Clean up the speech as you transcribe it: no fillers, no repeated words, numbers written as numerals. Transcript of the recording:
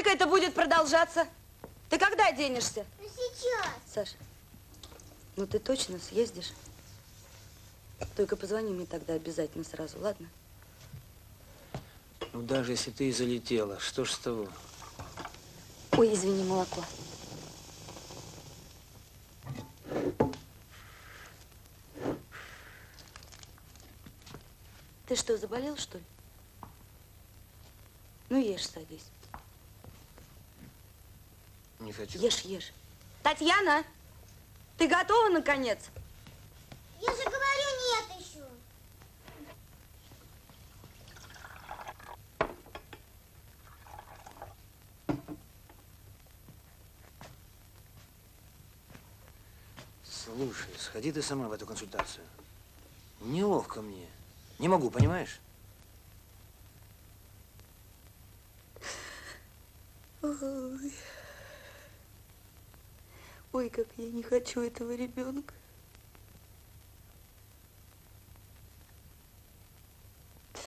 сколько это будет продолжаться? Ты когда денешься? Ну, сейчас. Саша, ну ты точно съездишь? Только позвони мне тогда обязательно сразу, ладно? Ну, даже если ты и залетела, что ж с того? Ой, извини, молоко. Ты что, заболел, что ли? Ну, ешь, садись. Не хочу. Ешь, ешь. Татьяна, ты готова, наконец? Я же говорю, нет еще. Слушай, сходи ты сама в эту консультацию. Неловко мне. Не могу, понимаешь? Ой. Ой, как я не хочу этого ребенка.